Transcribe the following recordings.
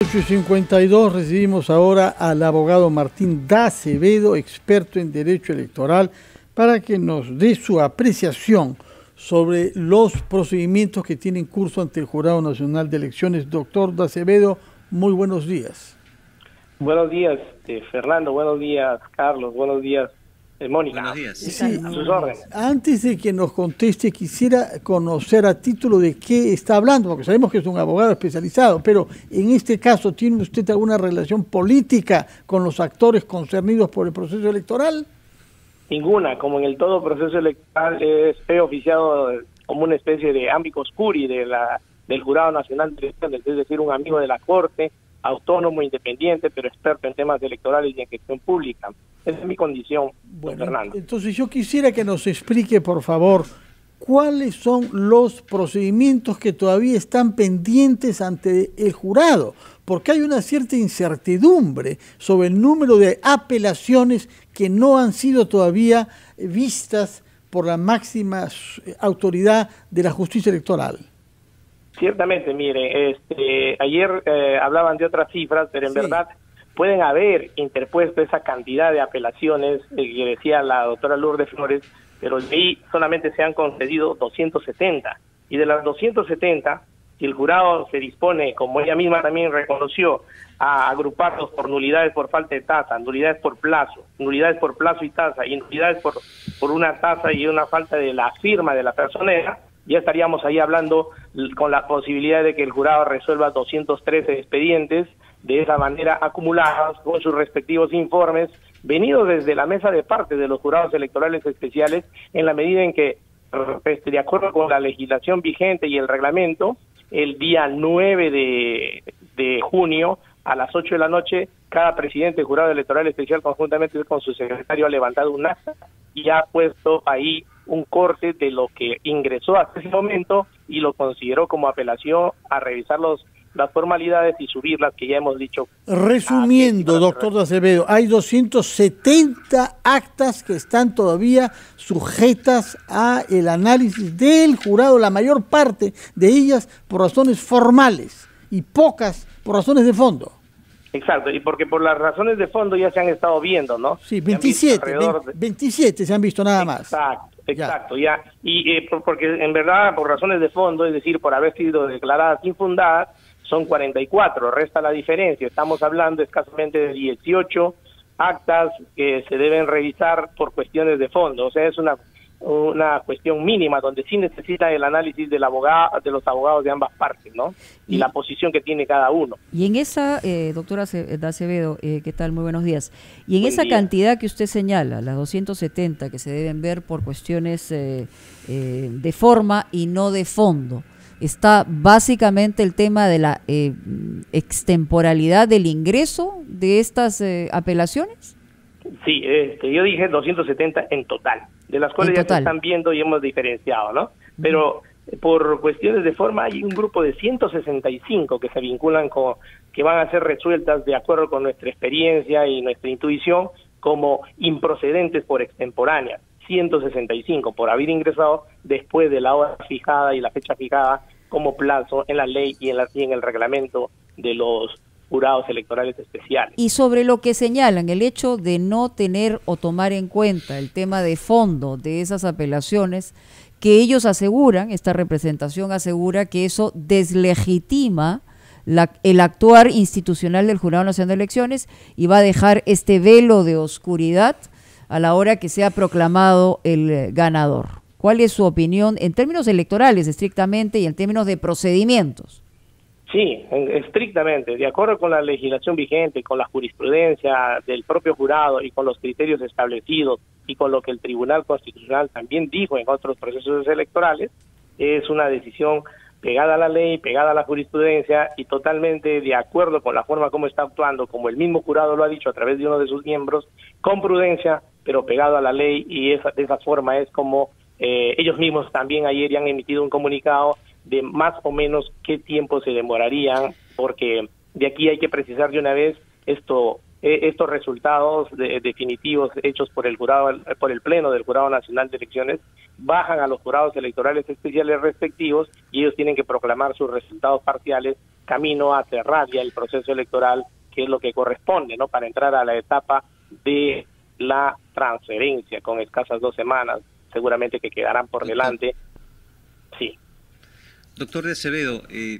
8:52 recibimos ahora al abogado Martín D'Azevedo, experto en Derecho Electoral, para que nos dé su apreciación sobre los procedimientos que tienen curso ante el Jurado Nacional de Elecciones. Doctor D'Azevedo, muy buenos días. Buenos días, Fernando. Buenos días, Carlos. Buenos días, Mónica. Buenos días. Sí, a sus órdenes. Antes de que nos conteste, quisiera conocer a título de qué está hablando, porque sabemos que es un abogado especializado, pero en este caso, ¿tiene usted alguna relación política con los actores concernidos por el proceso electoral? Ninguna. Como en el todo proceso electoral, estoy oficiado como una especie de amicus curiae del Jurado Nacional de Elecciones, es decir, un amigo de la Corte, autónomo, independiente, pero experto en temas electorales y en gestión pública. Esa es mi condición, Fernando. Entonces yo quisiera que nos explique, por favor, cuáles son los procedimientos que todavía están pendientes ante el jurado, porque hay una cierta incertidumbre sobre el número de apelaciones que no han sido todavía vistas por la máxima autoridad de la justicia electoral. Ciertamente, mire, ayer hablaban de otras cifras, pero en verdad pueden haber interpuesto esa cantidad de apelaciones que decía la doctora Lourdes Flores, pero de ahí solamente se han concedido 270. Y de las 270, si el jurado se dispone, como ella misma también reconoció, a agruparlos por nulidades por falta de tasa, nulidades por plazo y tasa, y nulidades por una tasa y una falta de la firma de la personera, ya estaríamos ahí hablando con la posibilidad de que el jurado resuelva 213 expedientes de esa manera acumulados con sus respectivos informes, venidos desde la mesa de parte de los jurados electorales especiales, en la medida en que, de acuerdo con la legislación vigente y el reglamento, el día 9 de junio, a las 8 de la noche, cada presidente del jurado electoral especial, conjuntamente con su secretario, ha levantado un acta y ha puesto ahí un corte de lo que ingresó hasta ese momento y lo consideró como apelación a revisar las formalidades y subirlas, que ya hemos dicho. Resumiendo, doctor D'Azevedo, hay 270 actas que están todavía sujetas a el análisis del jurado, la mayor parte de ellas por razones formales y pocas por razones de fondo. Exacto, y porque por las razones de fondo ya se han estado viendo, ¿no? Sí, 27 se han visto nada más. Exacto, ya. Y porque en verdad, por razones de fondo, es decir, por haber sido declaradas infundadas, son 44, resta la diferencia. Estamos hablando escasamente de 18 actas que se deben revisar por cuestiones de fondo. O sea, es una cuestión mínima donde sí necesita el análisis del abogado, de los abogados de ambas partes, ¿no? Y la posición que tiene cada uno. Y en esa, doctora D'Azevedo, ¿qué tal? Muy buenos días. Y en esa cantidad que usted señala, las 270 que se deben ver por cuestiones de forma y no de fondo, está básicamente el tema de la extemporalidad del ingreso de estas apelaciones. Sí, yo dije 270 en total, de las cuales ya se están viendo y hemos diferenciado, ¿no? Pero por cuestiones de forma hay un grupo de 165 que se vinculan que van a ser resueltas de acuerdo con nuestra experiencia y nuestra intuición como improcedentes por extemporánea. 165 por haber ingresado después de la hora fijada y la fecha fijada como plazo en la ley y en el reglamento de los jurados electorales especiales. Y sobre lo que señalan, el hecho de no tener o tomar en cuenta el tema de fondo de esas apelaciones, que ellos aseguran, esta representación asegura que eso deslegitima el actuar institucional del Jurado Nacional de Elecciones y va a dejar este velo de oscuridad a la hora que sea proclamado el ganador. ¿Cuál es su opinión en términos electorales estrictamente y en términos de procedimientos? Sí, estrictamente, de acuerdo con la legislación vigente, con la jurisprudencia del propio jurado y con los criterios establecidos y con lo que el Tribunal Constitucional también dijo en otros procesos electorales, es una decisión pegada a la ley, pegada a la jurisprudencia y totalmente de acuerdo con la forma como está actuando, como el mismo jurado lo ha dicho a través de uno de sus miembros, con prudencia, pero pegado a la ley, y de esa forma es como ellos mismos también ayer ya han emitido un comunicado de más o menos qué tiempo se demorarían, porque de aquí hay que precisar de una vez estos resultados definitivos hechos por el jurado, por el Pleno del Jurado Nacional de Elecciones, bajan a los jurados electorales especiales respectivos y ellos tienen que proclamar sus resultados parciales camino a cerrar ya el proceso electoral, que es lo que corresponde, ¿no?, para entrar a la etapa de la transferencia, con escasas 2 semanas, seguramente que quedarán por delante. Sí. Doctor de Acevedo,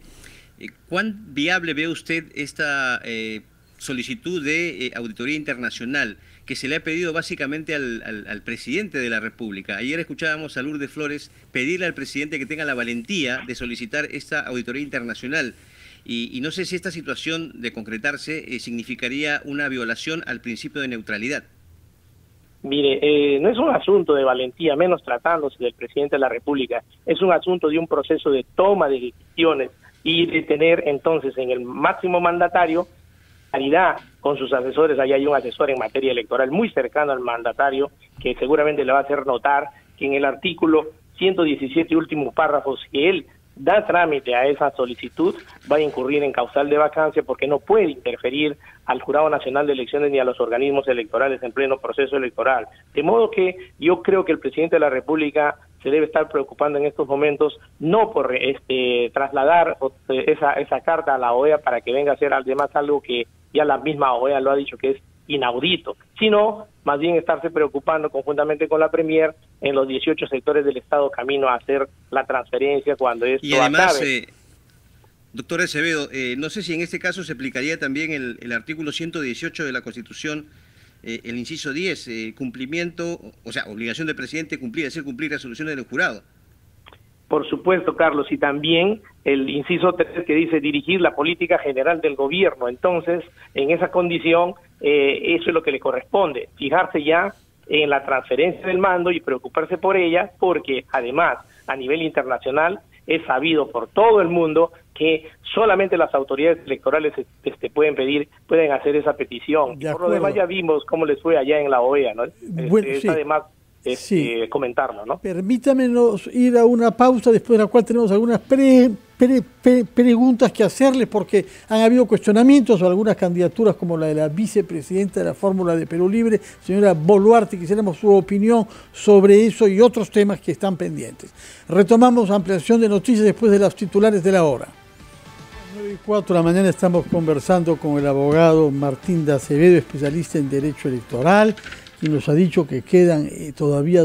¿cuán viable ve usted esta solicitud de auditoría internacional que se le ha pedido básicamente al presidente de la República? Ayer escuchábamos a Lourdes Flores pedirle al presidente que tenga la valentía de solicitar esta auditoría internacional. Y no sé si esta situación de concretarse significaría una violación al principio de neutralidad. Mire, no es un asunto de valentía, menos tratándose del presidente de la República. Es un asunto de un proceso de toma de decisiones y de tener entonces en el máximo mandatario claridad con sus asesores. Ahí hay un asesor en materia electoral muy cercano al mandatario que seguramente le va a hacer notar que en el artículo 117 últimos párrafos que él da trámite a esa solicitud va a incurrir en causal de vacancia, porque no puede interferir al Jurado Nacional de Elecciones ni a los organismos electorales en pleno proceso electoral. De modo que yo creo que el presidente de la República se debe estar preocupando en estos momentos no por trasladar esa carta a la OEA para que venga a hacer además algo que ya la misma OEA lo ha dicho que es inaudito, sino más bien estarse preocupando conjuntamente con la Premier en los 18 sectores del Estado camino a hacer la transferencia cuando esto acabe. Y además, acabe. Doctor Acevedo, no sé si en este caso se aplicaría también el artículo 118 de la Constitución, el inciso 10, cumplimiento, o sea, obligación del presidente hacer cumplir resoluciones del jurado. Por supuesto, Carlos, y también el inciso 3 que dice dirigir la política general del gobierno. Entonces, en esa condición, eso es lo que le corresponde, fijarse ya en la transferencia del mando y preocuparse por ella, porque además, a nivel internacional, es sabido por todo el mundo que solamente las autoridades electorales pueden hacer esa petición. Por lo demás ya vimos cómo les fue allá en la OEA, ¿no? Bueno, sí. Además comentarlo, ¿no? Permítamenos ir a una pausa, después de la cual tenemos algunas preguntas que hacerles, porque han habido cuestionamientos o algunas candidaturas como la de la vicepresidenta de la fórmula de Perú Libre, señora Boluarte. Quisiéramos su opinión sobre eso y otros temas que están pendientes. Retomamos ampliación de noticias después de los titulares de la hora. 9:04 de la mañana estamos conversando con el abogado Martín de Acevedo, especialista en Derecho Electoral, y nos ha dicho que quedan todavía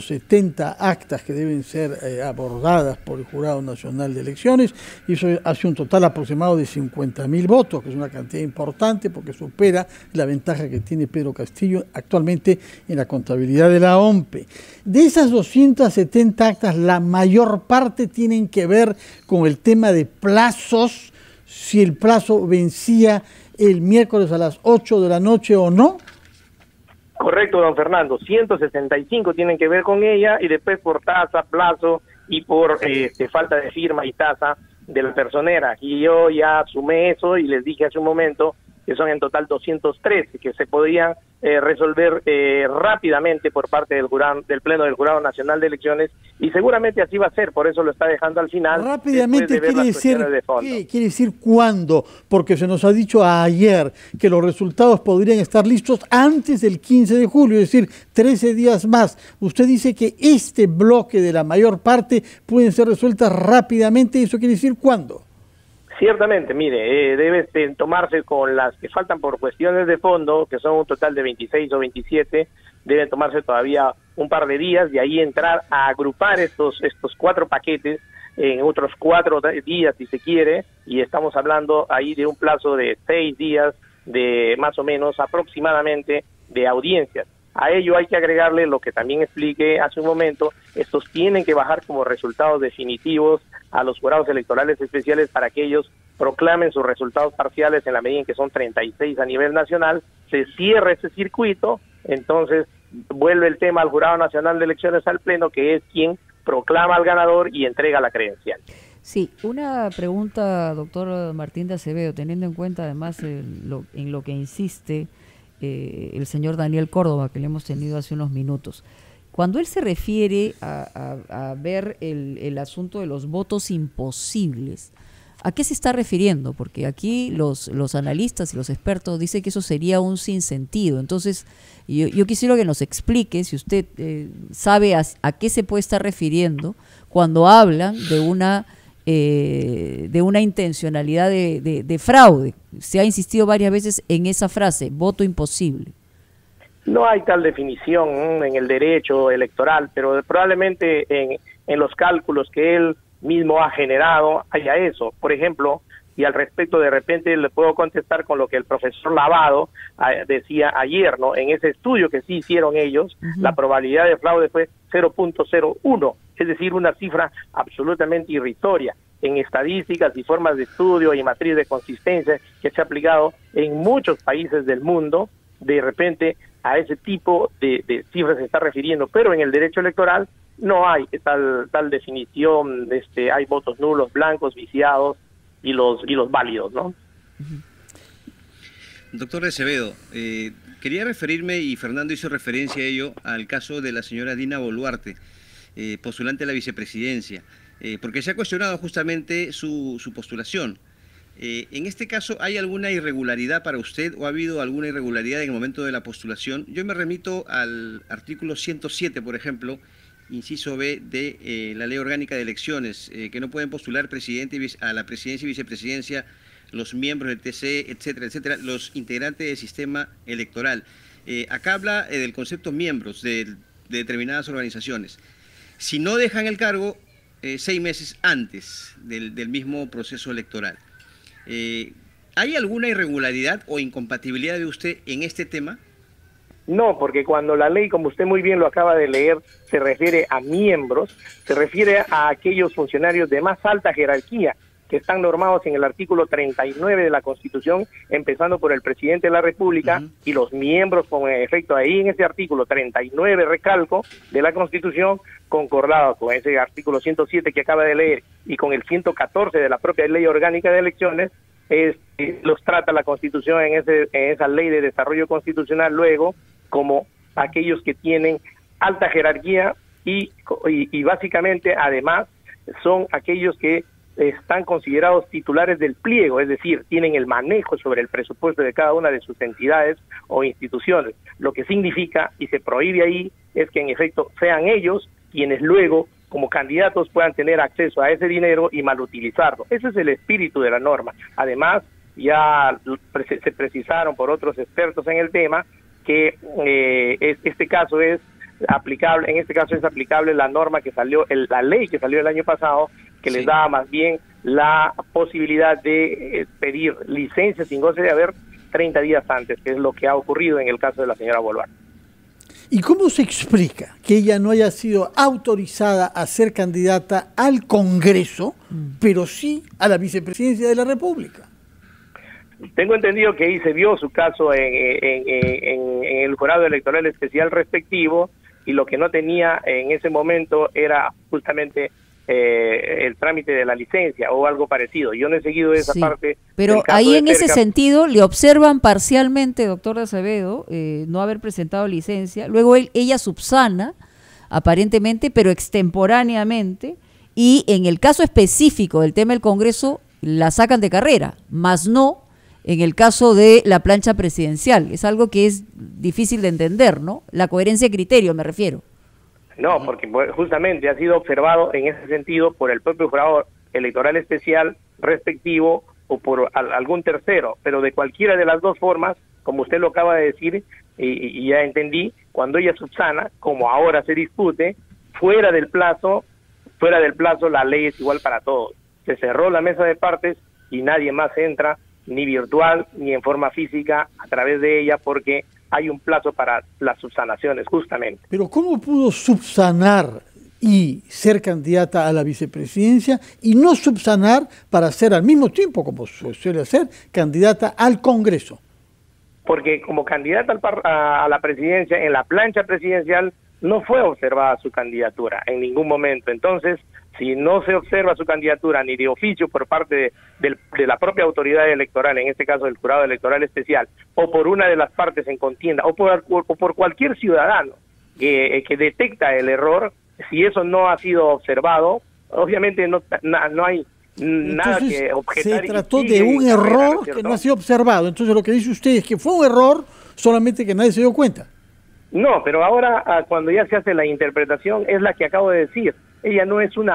270 actas que deben ser abordadas por el Jurado Nacional de Elecciones, y eso hace un total aproximado de 50.000 votos, que es una cantidad importante porque supera la ventaja que tiene Pedro Castillo actualmente en la contabilidad de la OMPE. De esas 270 actas, la mayor parte tienen que ver con el tema de plazos, si el plazo vencía el miércoles a las 8 de la noche o no. Correcto, don Fernando, 165 tienen que ver con ella, y después por tasa, plazo y por falta de firma y tasa de la personera. Y yo ya sumé eso y les dije hace un momento que son en total 213 que se podían resolver rápidamente por parte del Pleno del Jurado Nacional de Elecciones, y seguramente así va a ser, por eso lo está dejando al final. Rápidamente quiere decir cuándo, porque se nos ha dicho ayer que los resultados podrían estar listos antes del 15 de julio, es decir, 13 días más. Usted dice que este bloque de la mayor parte pueden ser resueltas rápidamente, ¿eso quiere decir cuándo? Ciertamente, mire, debe tomarse con las que faltan por cuestiones de fondo, que son un total de 26 o 27, deben tomarse todavía un par de días, y ahí entrar a agrupar estos 4 paquetes en otros 4 días si se quiere, y estamos hablando ahí de un plazo de 6 días, de más o menos aproximadamente, de audiencias. A ello hay que agregarle lo que también expliqué hace un momento: estos tienen que bajar como resultados definitivos a los jurados electorales especiales para que ellos proclamen sus resultados parciales en la medida en que son 36 a nivel nacional. Se cierra ese circuito, entonces vuelve el tema al Jurado Nacional de Elecciones, al Pleno, que es quien proclama al ganador y entrega la credencial. Sí, una pregunta, doctor Martín de Acevedo, teniendo en cuenta además en lo que insiste el señor Daniel Córdoba, que le hemos tenido hace unos minutos. Cuando él se refiere a ver el asunto de los votos imposibles, ¿a qué se está refiriendo? Porque aquí los analistas y los expertos dicen que eso sería un sinsentido. Entonces, yo quisiera que nos explique si usted sabe a qué se puede estar refiriendo cuando hablan de una de una intencionalidad de fraude. Se ha insistido varias veces en esa frase, voto imposible. No hay tal definición en el derecho electoral, pero probablemente en los cálculos que él mismo ha generado haya eso. Por ejemplo, y al respecto de repente le puedo contestar con lo que el profesor Lavado decía ayer, ¿no? En ese estudio que sí hicieron ellos, la probabilidad de fraude fue 0.01, es decir, una cifra absolutamente irrisoria. En estadísticas y formas de estudio y matriz de consistencia que se ha aplicado en muchos países del mundo, de repente a ese tipo de cifras se está refiriendo, pero en el derecho electoral no hay tal definición. Hay votos nulos, blancos, viciados y los válidos, ¿no? Doctor de Acevedo, quería referirme, y Fernando hizo referencia a ello, al caso de la señora Dina Boluarte, postulante a la vicepresidencia, porque se ha cuestionado justamente su postulación. En este caso, ¿hay alguna irregularidad para usted o ha habido alguna irregularidad en el momento de la postulación? Yo me remito al artículo 107, por ejemplo, inciso B de la Ley Orgánica de Elecciones, que no pueden postular presidente a la presidencia y vicepresidencia los miembros del TC, etcétera, etcétera, los integrantes del sistema electoral. Acá habla del concepto miembros de determinadas organizaciones. Si no dejan el cargo 6 meses antes del mismo proceso electoral. ¿Hay alguna irregularidad o incompatibilidad de usted en este tema? No, porque cuando la ley, como usted muy bien lo acaba de leer, se refiere a miembros, se refiere a aquellos funcionarios de más alta jerarquía que están normados en el artículo 39 de la Constitución, empezando por el presidente de la República y los miembros con efecto ahí en ese artículo 39, recalco, de la Constitución, concordado con ese artículo 107 que acaba de leer y con el 114 de la propia Ley Orgánica de Elecciones, los trata la Constitución en esa Ley de Desarrollo Constitucional luego como aquellos que tienen alta jerarquía y básicamente además son aquellos que están considerados titulares del pliego, es decir, tienen el manejo sobre el presupuesto de cada una de sus entidades o instituciones. Lo que significa, y se prohíbe ahí, es que en efecto sean ellos quienes luego, como candidatos, puedan tener acceso a ese dinero y malutilizarlo. Ese es el espíritu de la norma. Además, ya se precisaron por otros expertos en el tema que este caso es aplicable, en este caso es aplicable la norma que salió, la ley que salió el año pasado, que les daba más bien la posibilidad de pedir licencia sin goce de haber 30 días antes, que es lo que ha ocurrido en el caso de la señora Boluarte. ¿Y cómo se explica que ella no haya sido autorizada a ser candidata al Congreso, pero sí a la vicepresidencia de la República? Tengo entendido que ahí se vio su caso en el jurado electoral especial respectivo, y lo que no tenía en ese momento era justamente el trámite de la licencia o algo parecido. Yo no he seguido esa parte. Pero ahí en ese sentido le observan parcialmente, doctor de Acevedo, no haber presentado licencia. Luego ella subsana, aparentemente, pero extemporáneamente, y en el caso específico del tema del Congreso la sacan de carrera, más no en el caso de la plancha presidencial. Es algo que es difícil de entender, ¿no? La coherencia de criterio, me refiero. No, porque justamente ha sido observado en ese sentido por el propio jurado electoral especial respectivo o por algún tercero, pero de cualquiera de las dos formas, como usted lo acaba de decir, y ya entendí, cuando ella subsana, como ahora se discute, fuera del plazo la ley es igual para todos. Se cerró la mesa de partes y nadie más entra, ni virtual ni en forma física, a través de ella, porque hay un plazo para las subsanaciones, justamente. Pero ¿cómo pudo subsanar y ser candidata a la vicepresidencia y no subsanar para ser al mismo tiempo, como suele ser, candidata al Congreso? Porque como candidata a la presidencia, en la plancha presidencial, no fue observada su candidatura en ningún momento. Entonces, si no se observa su candidatura ni de oficio por parte de la propia autoridad electoral, en este caso el jurado electoral especial, o por una de las partes en contienda, o por cualquier ciudadano que detecta el error, si eso no ha sido observado, obviamente no hay nada que objetar. Se trató de un error que no ha sido observado. Entonces lo que dice usted es que fue un error, solamente que nadie se dio cuenta. No, pero ahora cuando ya se hace la interpretación es la que acabo de decir. Ella no es una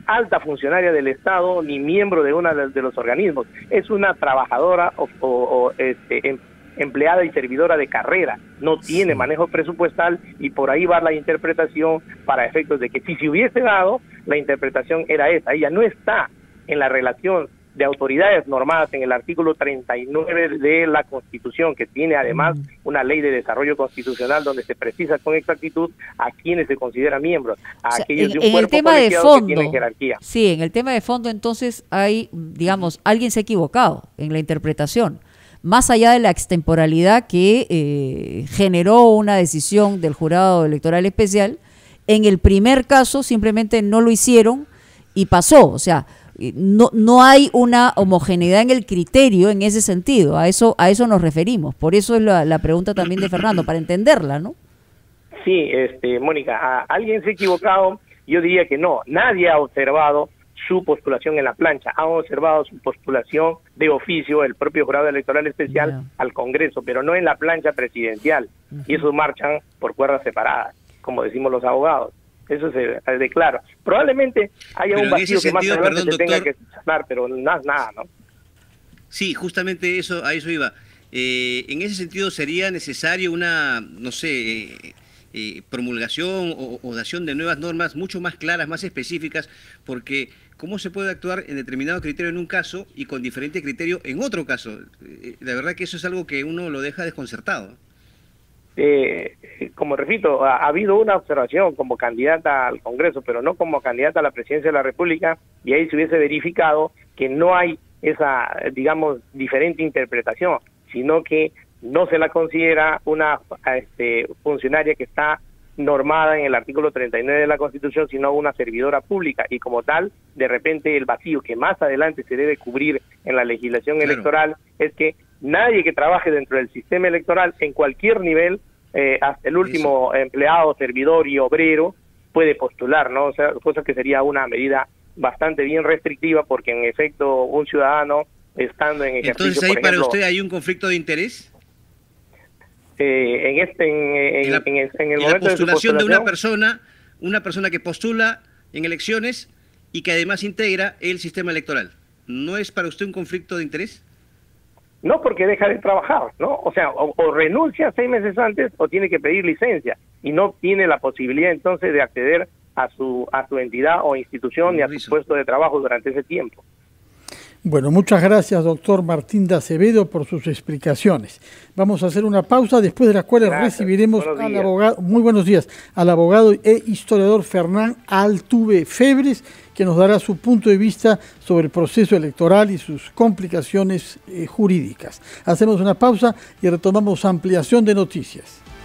alta funcionaria del Estado ni miembro de uno de los organismos. Es una trabajadora empleada y servidora de carrera. No tiene manejo presupuestal y por ahí va la interpretación para efectos de que si se hubiese dado, la interpretación era esa. Ella no está en la relación de autoridades normadas en el artículo 39 de la Constitución, que tiene además una ley de desarrollo constitucional donde se precisa con exactitud a quienes se consideran miembros, a aquellos de un cuerpo colegiado que tienen jerarquía. Sí, en el tema de fondo entonces hay, digamos, alguien se ha equivocado en la interpretación, más allá de la extemporalidad que generó una decisión del Jurado Electoral Especial. En el primer caso simplemente no lo hicieron y pasó, o sea, no hay una homogeneidad en el criterio en ese sentido, a eso nos referimos, por eso es la pregunta también de Fernando, para entenderla, ¿no? Sí, Mónica, alguien se ha equivocado, yo diría que no, nadie ha observado su postulación en la plancha, ha observado su postulación de oficio el propio Jurado Electoral Especial al Congreso, pero no en la plancha presidencial, y esos marchan por cuerdas separadas, como decimos los abogados. Eso se declara. Probablemente haya un vacío que más adelante se tenga que sanar, pero nada, ¿no? Sí, justamente eso, a eso iba. En ese sentido, ¿sería necesario una, no sé, promulgación o dación de nuevas normas mucho más claras, más específicas? Porque ¿cómo se puede actuar en determinado criterio en un caso y con diferente criterio en otro caso? La verdad que eso es algo que uno lo deja desconcertado. Como repito, ha habido una observación como candidata al Congreso, pero no como candidata a la presidencia de la República, y ahí se hubiese verificado que no hay esa, digamos, diferente interpretación, sino que no se la considera una funcionaria que está normada en el artículo 39 de la Constitución, sino una servidora pública, y como tal, de repente el vacío que más adelante se debe cubrir en la legislación electoral es que nadie que trabaje dentro del sistema electoral en cualquier nivel, hasta el último empleado, servidor y obrero, puede postular, ¿no? O sea, cosa que sería una medida bastante bien restrictiva, porque en efecto un ciudadano estando en ejercicio, entonces ahí por ejemplo, para usted hay un conflicto de interés. En el momento la postulación de una persona que postula en elecciones y que además integra el sistema electoral, ¿no es para usted un conflicto de interés? No, porque deja de trabajar, ¿no? O sea, o renuncia 6 meses antes o tiene que pedir licencia y no tiene la posibilidad entonces de acceder a su entidad o institución ni a su puesto de trabajo durante ese tiempo. Bueno, muchas gracias, doctor Martín de Acevedo, por sus explicaciones. Vamos a hacer una pausa, después de la cual recibiremos al abogado, muy buenos días, al abogado e historiador Fernán Altuve Febres, que nos dará su punto de vista sobre el proceso electoral y sus complicaciones jurídicas. Hacemos una pausa y retomamos ampliación de noticias.